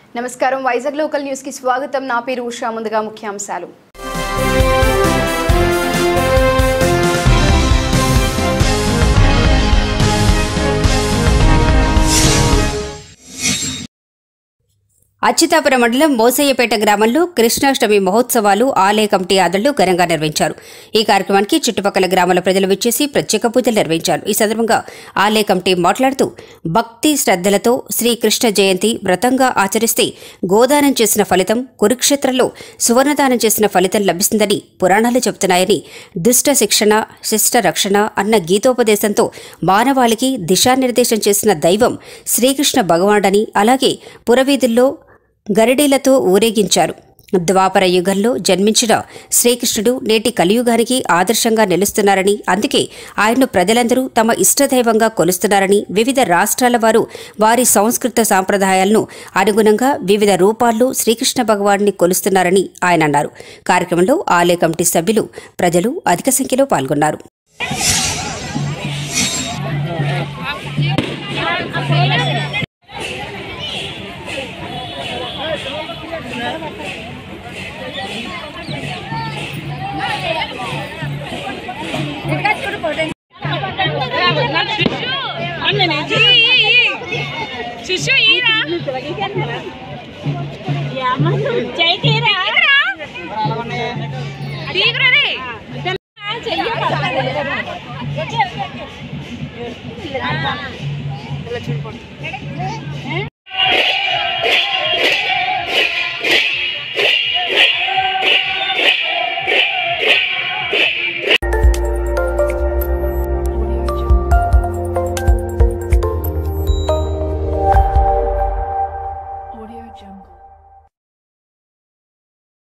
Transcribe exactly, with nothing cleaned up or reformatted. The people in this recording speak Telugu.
నమస్కారం వైజాగ్ లోకల్ న్యూస్ కి స్వాగతం నా పేరు ఉషా ముందుగా ముఖ్యాంశాలు అచ్యుతాపురం మండలం మోసయ్యపేట గ్రామంలో కృష్ణాష్టమి మహోత్సవాలు ఆలయ కమిటీ ఆధ్వర్యంలో ఘనంగా నిర్వహించారు। ఈ కార్యక్రమానికి చుట్టుపక్కల గ్రామాల ప్రజలు విచ్చేసి ప్రత్యేక పూజలు నిర్వహించారు। ఈ సందర్భంగా ఆలయ కమిటీ మాట్లాడుతూ భక్తి శ్రద్ధలతో శ్రీకృష్ణ జయంతి వ్రతంగా ఆచరిస్తే గోదానం చేసిన ఫలితం, కురుక్షేత్రంలో సువర్ణదానం చేసిన ఫలితం లభిస్తుందని పురాణాలు చెబుతున్నాయని, దుష్ట శిక్షణ శిష్ట రక్షణ అన్న గీతోపదేశంతో మానవాళికి దిశానిర్దేశం చేసిన దైవం శ్రీకృష్ణ భగవానుడని, అలాగే పురవీధుల్లో గరిడీలతో ఊరేగించారు। ద్వాపర యుగంలో జన్మించిన శ్రీకృష్ణుడు నేటి కలియుగానికి ఆదర్శంగా నిలుస్తున్నారని, అందుకే ఆయన్ను ప్రజలందరూ తమ ఇష్టదైవంగా కొలుస్తున్నారని, వివిధ రాష్ట్రాల వారు వారి సంస్కృత సాంప్రదాయాలను అనుగుణంగా వివిధ రూపాల్లో శ్రీకృష్ణ భగవాన్ని కొలుస్తున్నారని ఆయన అన్నారు। కార్యక్రమంలో ఆలయ కమిటీ సభ్యులు, ప్రజలు అధిక సంఖ్యలో పాల్గొన్నారు। Audio Jungle.